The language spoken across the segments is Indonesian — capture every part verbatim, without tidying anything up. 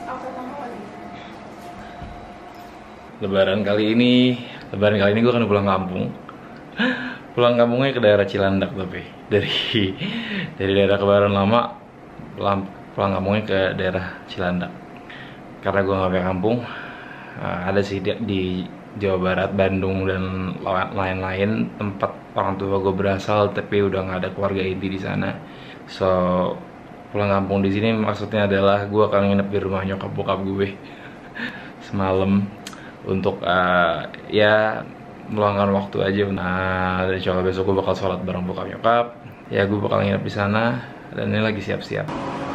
Lebaran kali ini, Lebaran kali ini gue akan pulang kampung. Pulang kampungnya ke daerah Cilandak tapi dari dari daerah Kebayoran Lama pulang kampungnya ke daerah Cilandak. Karena gue nggak punya kampung, ada sih di, di Jawa Barat, Bandung dan lain-lain tempat orang tua gue berasal, tapi udah nggak ada keluarga inti di sana. So pulang kampung di sini maksudnya adalah gue akan nginep di rumah nyokap bokap gue semalam untuk uh, ya meluangkan waktu aja. Nah, dari insya Allah besok gue bakal sholat bareng bokap nyokap. Ya gue bakal nginep di sana dan ini lagi siap-siap.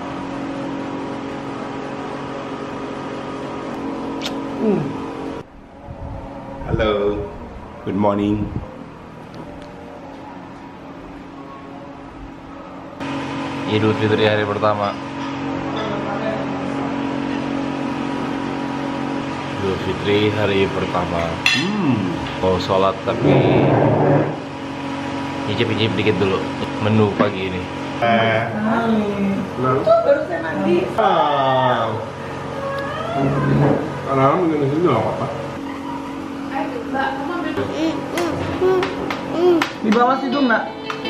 Hmm. Halo, good morning. Idul Fitri hari pertama. Idul Fitri hari pertama. Hmm. Mau sholat tapi nyicip-nyicip dikit dulu menu pagi ini. Eh, Itu baru saya mandi. ah, anak-anak mungkin di sini nggak apa-apa. Ayo, Mbak, Mama ambil. Di bawah situ, Mbak.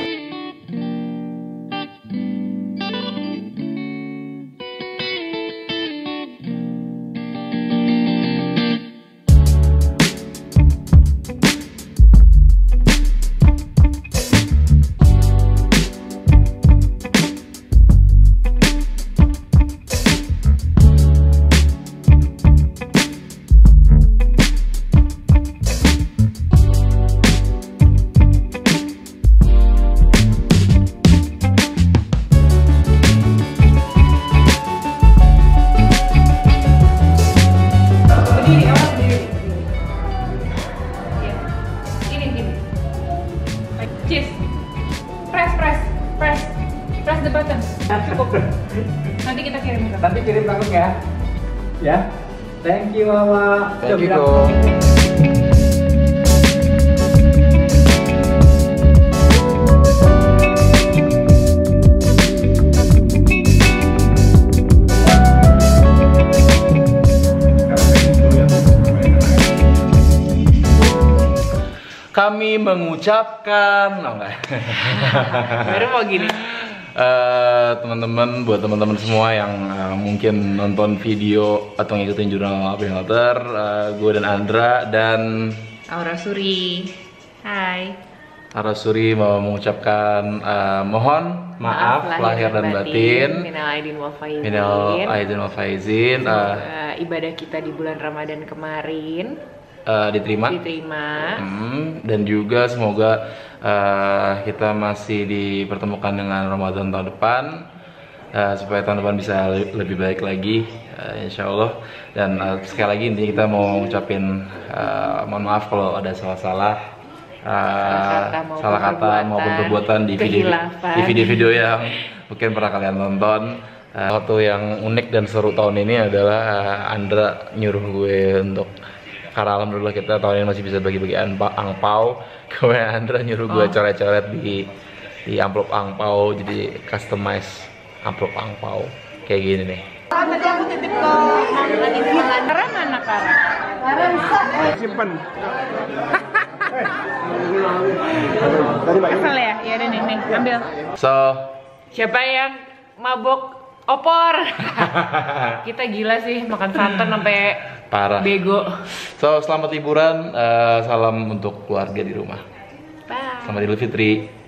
Cheese. Press, press, press, press the button. Cukup. Nanti kita kirim ke. Nanti kirim langsung ya. Ya. Thank you, Mama. Thank you, Go. Kami mengucapkan, oh enggak, Baru mau gini. Uh, teman-teman, buat teman-teman semua yang uh, mungkin nonton video atau ngikutin jurnal Aprilater, uh, gue dan Andra dan Aura Suri. Hai. Aura Suri mau mengucapkan uh, mohon maaf, maaf lahir dan batin. Minal aidin wal faizin. Minal aidin wal faizin. Uh, ibadah kita di bulan Ramadan kemarin uh, diterima. Diterima. Hmm, dan juga semoga uh, kita masih dipertemukan dengan Ramadan tahun depan, uh, supaya tahun depan bisa lebih baik lagi, uh, insya Allah. Dan uh, sekali lagi intinya kita mau ngucapin uh, mohon maaf kalau ada salah-salah, uh, salah kata maupun perbuatan di video di video-video yang mungkin pernah kalian tonton. Uh, Satu yang unik dan seru tahun ini adalah uh, Andra nyuruh gue untuk, karena alhamdulillah kita tahun ini masih bisa bagi-bagi angpau. Kemudian Andra nyuruh gue Oh. coret-coret di di amplop angpau, jadi customize amplop angpau kayak gini nih. Tadi aku titip ke Mama di Milan. Kara mana Kara? Kara bisa. Simpen. Asal ya? Ya udah nih, nih, ambil. So, Siapa yang mabok opor? Kita gila sih makan santan sampai parah. bego. So, selamat liburan, uh, salam untuk keluarga di rumah. Bye. Selamat Idul Fitri.